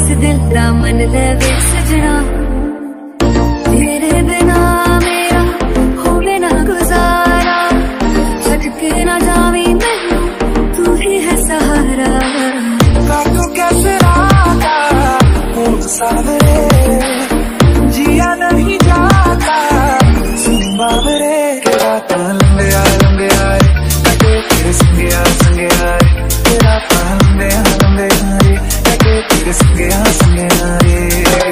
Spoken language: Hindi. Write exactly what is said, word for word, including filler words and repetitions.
इस दिल दा मन ले वे सजना, तेरे बिना मेरा होवे ना गुजारा, छड़ के ना जावी मैनू तू ही है सहारा। काटो कैसे राता खूब सावरे, जिया नहीं जाता सुन बावरे, के राता लंबे आए लंबे आए कटे तेरे संगे आ संगे आए, के राता लंबे आ लंबे आए कटे तेरे संगे आ संगे आए।